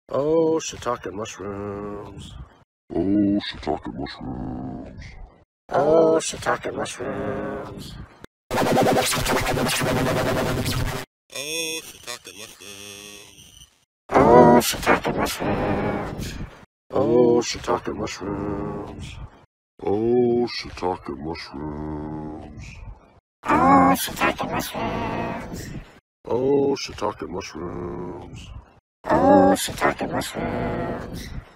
Oh, shiitake mushrooms. Oh, shiitake mushrooms. Oh, shiitake mushrooms. Oh, shiitake mushrooms. Oh, shiitake mushrooms. Oh, shiitake mushrooms. Oh, shiitake mushrooms. Oh, shiitake mushrooms. Oh, shiitake mushrooms. Oh, shiitake mushrooms.